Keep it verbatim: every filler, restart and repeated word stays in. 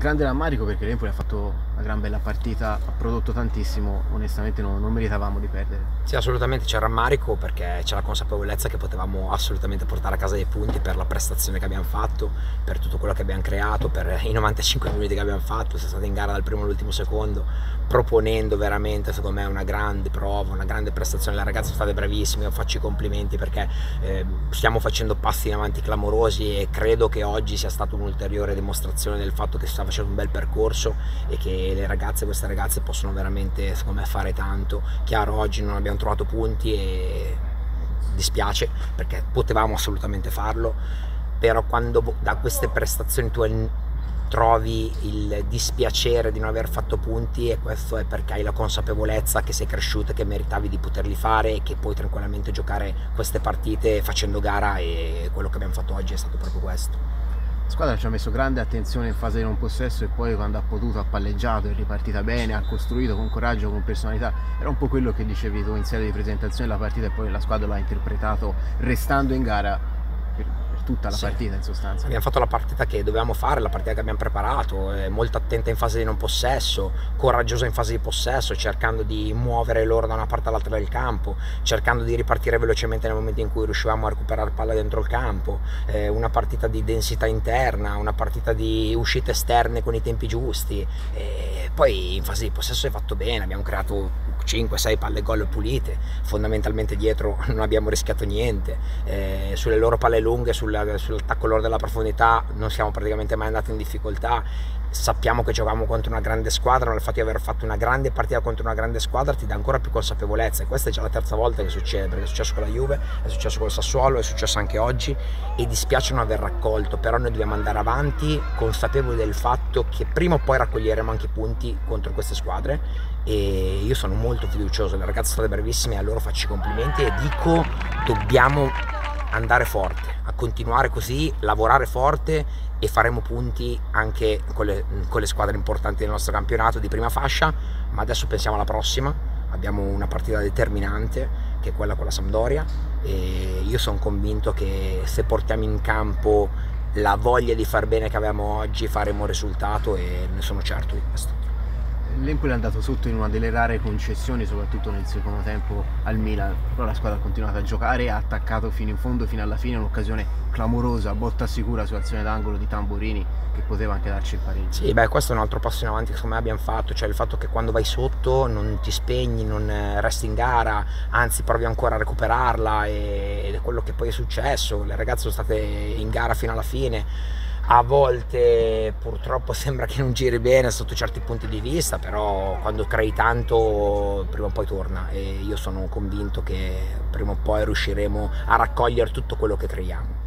grande rammarico perché l'Empoli ha fatto una gran bella partita, ha prodotto tantissimo, onestamente non, non meritavamo di perdere. Sì, assolutamente c'è rammarico perché c'è la consapevolezza che potevamo assolutamente portare a casa dei punti per la prestazione che abbiamo fatto, per tutto quello che abbiamo creato, per i novantacinque minuti che abbiamo fatto, siamo stati in gara dal primo all'ultimo secondo, proponendo veramente secondo me una grande prova, una grande prestazione. Le ragazze sono state bravissime, io faccio i complimenti perché eh, stiamo facendo passi in avanti clamorosi e credo che oggi sia stata un'ulteriore dimostrazione del fatto che si sta facendo un bel percorso e che le ragazze, queste ragazze possono veramente secondo me fare tanto. Chiaro, oggi non abbiamo trovato punti e dispiace perché potevamo assolutamente farlo, però quando da queste prestazioni tu trovi il dispiacere di non aver fatto punti, e questo è perché hai la consapevolezza che sei cresciuta e che meritavi di poterli fare e che puoi tranquillamente giocare queste partite facendo gara, e quello che abbiamo fatto oggi è stato proprio questo. La squadra ci ha messo grande attenzione in fase di non possesso e poi quando ha potuto ha palleggiato, è ripartita bene, ha costruito con coraggio, con personalità. Era un po' quello che dicevi tu in sede di presentazione della partita e poi la squadra lo ha interpretato restando in gara per, per tutta la sì. partita in sostanza. Abbiamo fatto la partita che dovevamo fare, la partita che abbiamo preparato, eh, molto attenta in fase di non possesso, coraggiosa in fase di possesso, cercando di muovere loro da una parte all'altra del campo, cercando di ripartire velocemente nel momento in cui riuscivamo a recuperare palla dentro il campo, eh, una partita di densità interna, una partita di uscite esterne con i tempi giusti, e poi in fase di possesso è fatto bene, abbiamo creato cinque sei palle gol pulite, fondamentalmente dietro non abbiamo rischiato niente, eh, sulle loro palle lunghe, sul, sull'attacco loro della profondità non siamo praticamente mai andati in difficoltà. Sappiamo che giochiamo contro una grande squadra, ma il fatto di aver fatto una grande partita contro una grande squadra ti dà ancora più consapevolezza, e questa è già la terza volta che succede, perché è successo con la Juve, è successo con il Sassuolo, è successo anche oggi, e dispiace non aver raccolto, però noi dobbiamo andare avanti consapevoli del fatto che prima o poi raccoglieremo anche punti contro queste squadre, e io sono molto fiducioso, le ragazze sono state bravissime e a loro faccio i complimenti e dico dobbiamo andare forte, a continuare così, lavorare forte, e faremo punti anche con le, con le squadre importanti del nostro campionato di prima fascia. Ma adesso pensiamo alla prossima, abbiamo una partita determinante che è quella con la Sampdoria, e io sono convinto che se portiamo in campo la voglia di far bene che avevamo oggi faremo un risultato, e ne sono certo di questo. L'Empoli è andato sotto in una delle rare concessioni, soprattutto nel secondo tempo al Milan, però la squadra ha continuato a giocare e ha attaccato fino in fondo, fino alla fine, un'occasione clamorosa, botta sicura su azione d'angolo di Tamburini che poteva anche darci il pareggio. Sì, beh, questo è un altro passo in avanti che secondo me abbiamo fatto, cioè il fatto che quando vai sotto non ti spegni, non resti in gara, anzi provi ancora a recuperarla, ed è quello che poi è successo. Le ragazze sono state in gara fino alla fine. A volte purtroppo sembra che non giri bene sotto certi punti di vista, però quando crei tanto prima o poi torna, e io sono convinto che prima o poi riusciremo a raccogliere tutto quello che creiamo.